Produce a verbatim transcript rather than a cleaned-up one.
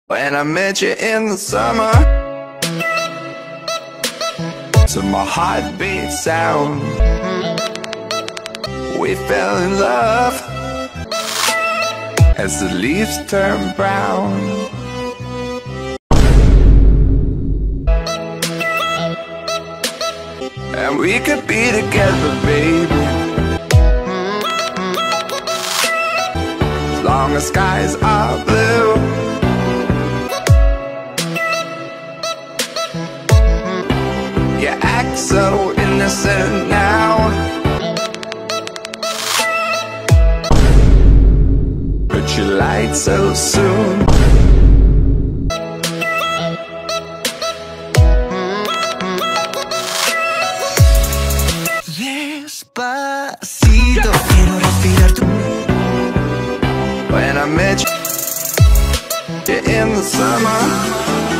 When I met you in the summer, to my heartbeat sound, we fell in love as the leaves turn brown. And we could be together, baby, as long as skies are blue. You act so innocent now, but you lied so soon. Despacito, quiero respirar tu... When I met you in the summer,